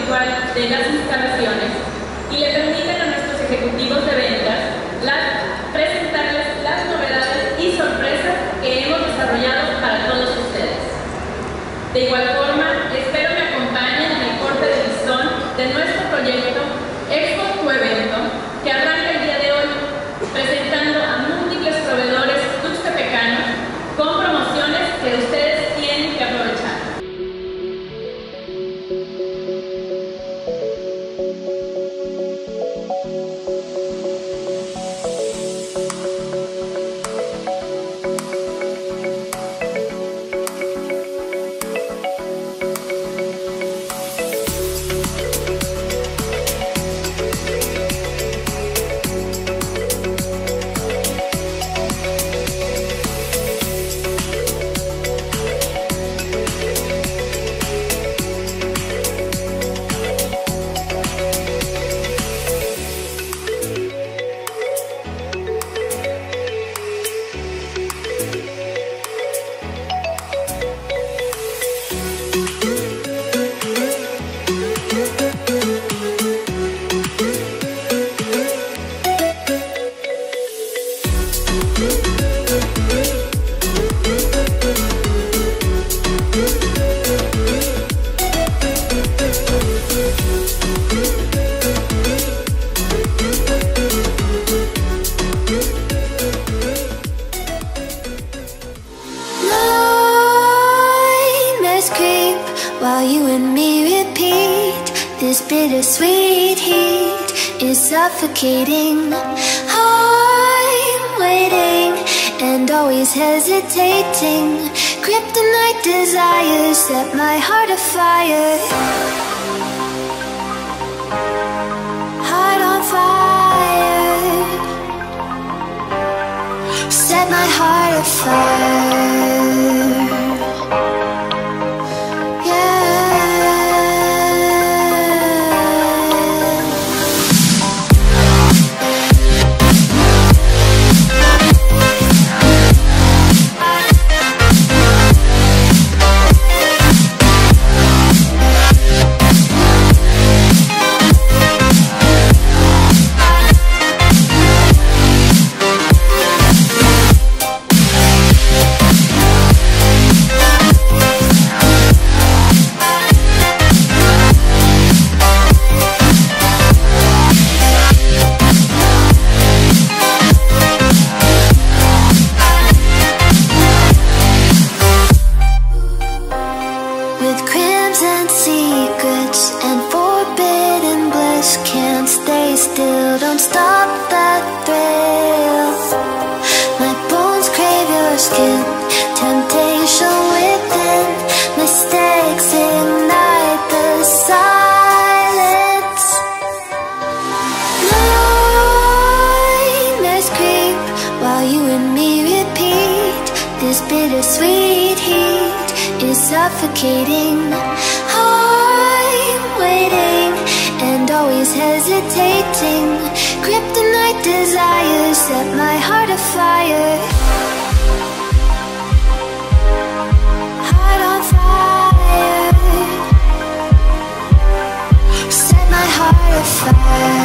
virtual de las instalaciones y le permiten a nuestros ejecutivos de ventas presentarles las novedades y sorpresas que hemos desarrollado para todos ustedes. De igual forma, espero me acompañen en el corte de listón de nuestro proyecto Expo Tu Evento, que arranca el día de hoy, presentando a múltiples proveedores tuxtepecanos con promociones que ustedes tienen que aprovechar. While you and me repeat, this bittersweet heat is suffocating. I'm waiting and always hesitating. Kryptonite desires set my heart afire. Heart on fire. Set my heart afire. Still, don't stop that thrill. My bones crave your skin. Temptation within. Mistakes ignite the silence. Nightmares creep while you and me repeat. This bittersweet heat is suffocating. I'm waiting and always hesitating. Kryptonite desires set my heart afire. Heart on fire. Set my heart afire.